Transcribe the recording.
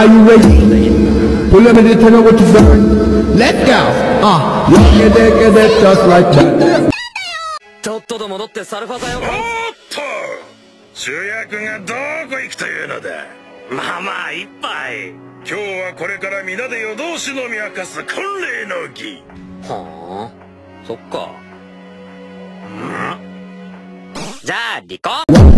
Are you ready? Pull up in the tell what you burn. Let's go. Get that just like that. とっとと戻ってサルファ剤を。おっと、 主役がどこ行くというのだ。 まあまあ一杯。 今日はこれから皆で夜通し飲み明かす婚礼の儀。 はあ、そっか。じゃあ離婚。